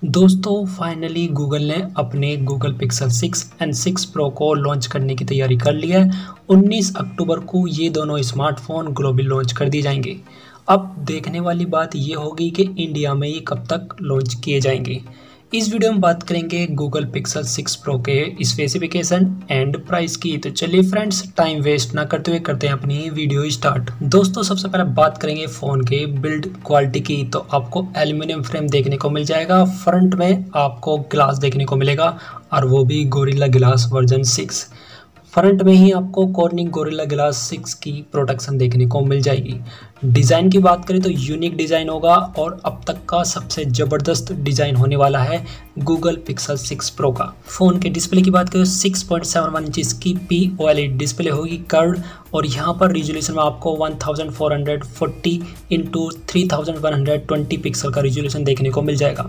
दोस्तों finally Google ने अपने गूगल पिक्सल 6 एंड 6 प्रो को लॉन्च करने की तैयारी कर ली है। 19 अक्टूबर को ये दोनों स्मार्टफोन ग्लोबली लॉन्च कर दिए जाएंगे। अब देखने वाली बात ये होगी कि इंडिया में ये कब तक लॉन्च किए जाएंगे। इस वीडियो में बात करेंगे गूगल पिक्सल 6 प्रो के स्पेसिफिकेशन एंड प्राइस की। तो चलिए फ्रेंड्स, टाइम वेस्ट ना करते हुए करते हैं अपनी वीडियो स्टार्ट। दोस्तों सबसे पहले बात करेंगे फ़ोन के बिल्ड क्वालिटी की। तो आपको एल्यूमिनियम फ्रेम देखने को मिल जाएगा। फ्रंट में आपको ग्लास देखने को मिलेगा और वो भी गोरिल्ला ग्लास वर्जन 6। फ्रंट में ही आपको कॉर्निंग गोरिल्ला ग्लास 6 की प्रोटेक्शन देखने को मिल जाएगी। डिज़ाइन की बात करें तो यूनिक डिज़ाइन होगा और अब तक का सबसे ज़बरदस्त डिज़ाइन होने वाला है गूगल पिक्सल 6 प्रो का। फ़ोन के डिस्प्ले की बात करें तो 6.71 इंच की POLED डिस्प्ले होगी कर्व्ड, और यहाँ पर रिजोल्यूशन में आपको 1440 इंटू 3120 पिक्सल का रिजोल्यूशन देखने को मिल जाएगा।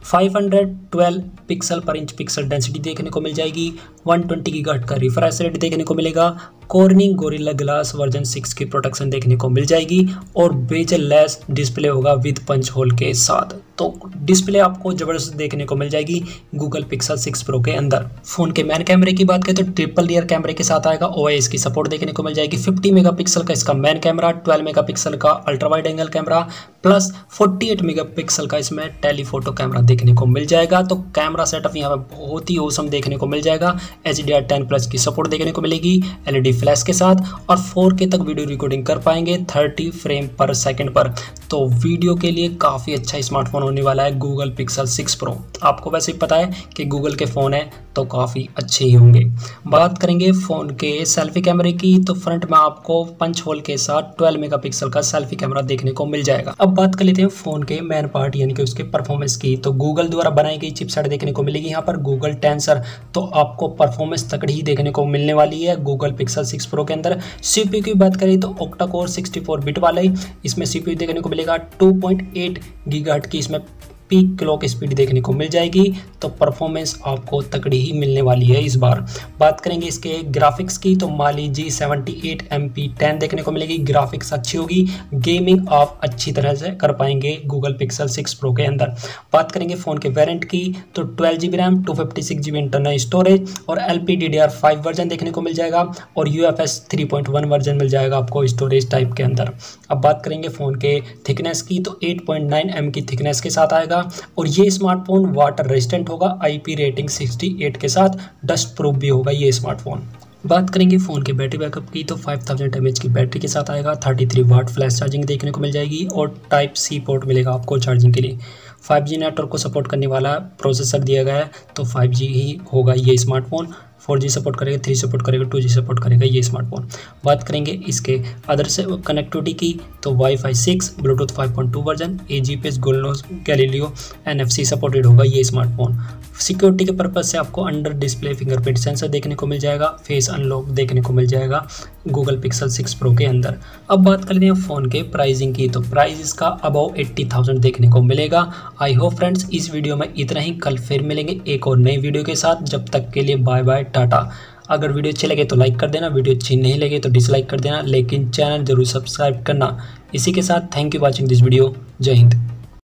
512 पिक्सल पर इंच पिक्सल डेंसिटी देखने को मिल जाएगी। 120 गीगाहर्ट्ज़ का रिफ्रेश रेट देखने को मिलेगा। कॉर्निंग गोरिल्ला ग्लास वर्जन 6 की प्रोटेक्शन देखने को मिल जाएगी और बेजल लेस डिस्प्ले होगा विद पंच होल के साथ। तो डिस्प्ले आपको ज़बरदस्त देखने को मिल जाएगी गूगल पिक्सल 6 प्रो के अंदर। फ़ोन के मेन कैमरे की बात करें तो ट्रिपल रियर कैमरे के साथ आएगा। OIS की सपोर्ट देखने को मिल जाएगी। 50 मेगापिक्सल का इसका मेन कैमरा, 12 मेगापिक्सल का ultra wide angle camera plus 48 megapixel का इसमें टेलीफोटो कैमरा देखने को मिल जाएगा। तो कैमरा सेटअप यहाँ पे बहुत ही औसम देखने को मिल जाएगा। HDR10+ की सपोर्ट देखने को मिलेगी LED फ्लैश के साथ, और 4K तक वीडियो रिकॉर्डिंग कर पाएंगे 30 फ्रेम पर सेकंड पर। तो वीडियो के लिए काफ़ी अच्छा स्मार्टफोन होने वाला है गूगल पिक्सल 6 प्रो। आपको वैसे ही पता है कि गूगल के फ़ोन है तो काफ़ी अच्छे ही होंगे। बात करेंगे फ़ोन के सेल्फी कैमरे की, तो फ्रंट में आपको पंच होल के साथ 12 मेगापिक्सल का सेल्फी कैमरा देखने को मिल जाएगा। अब बात कर लेते हैं फ़ोन के मेन पार्ट यानी कि उसके परफॉर्मेंस की। तो गूगल द्वारा बनाई गई चिपसेट देखने को मिलेगी यहाँ पर गूगल टेंसर। तो आपको परफॉर्मेंस तकड़ी ही देखने को मिलने वाली है गूगल पिक्सल 6 प्रो के अंदर। CPU की बात करें तो ऑक्टा कोर 64 बिट वाले इसमें CPU देखने को मिलेगा। 2.8 गीगाहर्ट्ज़ की इसमें पीक क्लॉक स्पीड देखने को मिल जाएगी। तो परफॉर्मेंस आपको तकड़ी ही मिलने वाली है इस बार। बात करेंगे इसके ग्राफिक्स की, तो Mali G78 MP10 देखने को मिलेगी। ग्राफिक्स अच्छी होगी, गेमिंग आप अच्छी तरह से कर पाएंगे गूगल पिक्सल 6 प्रो के अंदर। बात करेंगे फ़ोन के वेरिएंट की, तो 12GB RAM, 256GB internal storage और LPDDR5 वर्जन देखने को मिल जाएगा, और UFS 3.1 वर्जन मिल जाएगा आपको स्टोरेज टाइप के अंदर। अब बात करेंगे फ़ोन के थिकनेस की, तो 8.9 mm की थिकनेस के साथ आएगा, और ये स्मार्टफोन वाटर रेजिस्टेंट होगा। IP रेटिंग 68 के साथ डस्ट प्रूफ भी होगा ये स्मार्टफोन। बात करेंगे फ़ोन के बैटरी बैकअप की, तो 5000 mAh की बैटरी के साथ आएगा। 33 वाट फ्लैश चार्जिंग देखने को मिल जाएगी, और Type-C पोर्ट मिलेगा आपको चार्जिंग के लिए। 5G नेटवर्क को सपोर्ट करने वाला प्रोसेसर दिया गया है, तो 5G ही होगा ये स्मार्टफोन। 4G सपोर्ट करेगा, 3 सपोर्ट करेगा, 2G सपोर्ट करेगा ये स्मार्टफोन। बात करेंगे इसके अदर से कनेक्टिविटी की, तो Wi-Fi 6, Bluetooth 5.2 version, AGPS, GLONASS, Galileo, NFC supported होगा ये स्मार्टफोन। सिक्योरिटी के पर्पज़ से आपको अंडर डिस्प्ले फिंगरप्रिंट सेंसर देखने को मिल जाएगा। फेस अनलॉक देखने को मिल जाएगा गूगल पिक्सल 6 प्रो के अंदर। अब बात करते हैं फ़ोन के प्राइसिंग की, तो प्राइस इसका अबाउ 80,000 देखने को मिलेगा। आई होप फ्रेंड्स इस वीडियो में इतना ही। कल फिर मिलेंगे एक और नई वीडियो के साथ। जब तक के लिए बाय बाय, टाटा। अगर वीडियो अच्छी लगे तो लाइक कर देना, वीडियो अच्छी नहीं लगे तो डिसलाइक कर देना, लेकिन चैनल जरूर सब्सक्राइब करना। इसी के साथ thank you watching this video. जय हिंद।